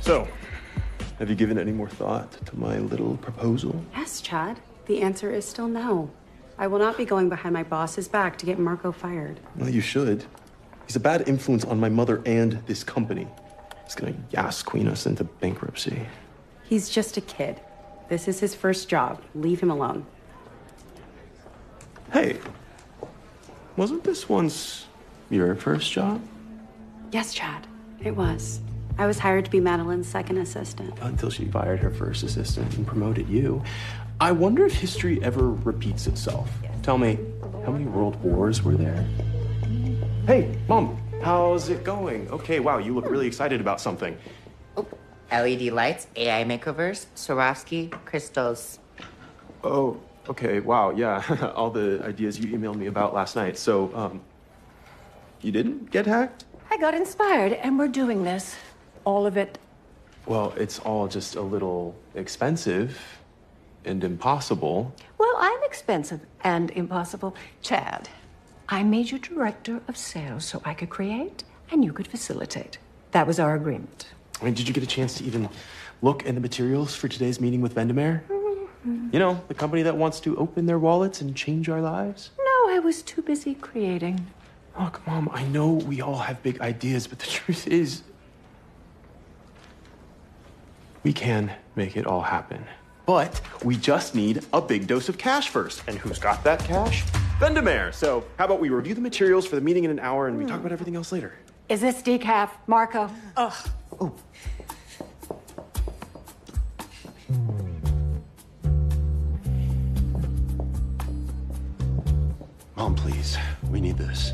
So, have you given any more thought to my little proposal? Yes, Chad. The answer is still no. I will not be going behind my boss's back to get Marco fired. Well, you should. He's a bad influence on my mother and this company. He's gonna queen us into bankruptcy. He's just a kid. This is his first job. Leave him alone. Hey, wasn't this once your first job? Yes, Chad. It was. I was hired to be Madolyn's second assistant. Until she fired her first assistant and promoted you. I wonder if history ever repeats itself. Tell me, how many world wars were there? Hey, Mom, how's it going? Okay, wow, you look really excited about something. Oh, LED lights, AI makeovers, Swarovski, crystals. Oh, okay, wow, yeah. All the ideas you emailed me about last night. So, you didn't get hacked? I got inspired, and we're doing this. All of it. Well, it's all just a little expensive and impossible. Well, I'm expensive and impossible. Chad, I made you director of sales so I could create and you could facilitate. That was our agreement. I mean, did you get a chance to even look at the materials for today's meeting with Vendemiaire? You know, the company that wants to open their wallets and change our lives? No, I was too busy creating. Look, Mom, I know we all have big ideas, but the truth is, we can make it all happen. But we just need a big dose of cash first. And who's got that cash? Vendemiaire. So how about we review the materials for the meeting in an hour and we talk about everything else later? Is this decaf, Marco? Ugh. Oh. Mom, please. We need this.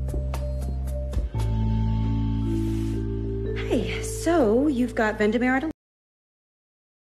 Hey, so you've got Vendemiaire at